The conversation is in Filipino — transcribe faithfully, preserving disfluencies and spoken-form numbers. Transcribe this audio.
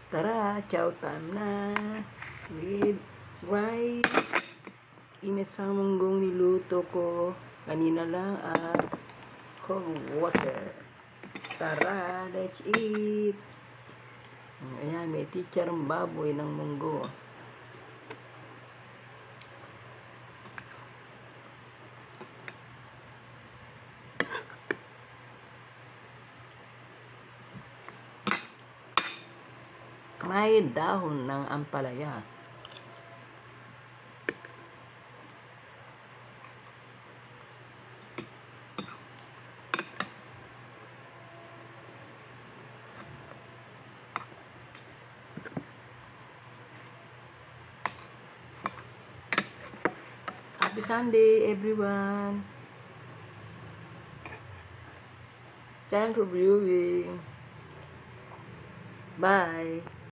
Tara, chow time na. With rice. Inisang munggong niluto ko kanina lang at cold water. Tara, let's eat. Ayan, may teacher ang baboy ng munggo. May dahon ng ampalaya. Happy Sunday, everyone. Thanks for viewing. Bye.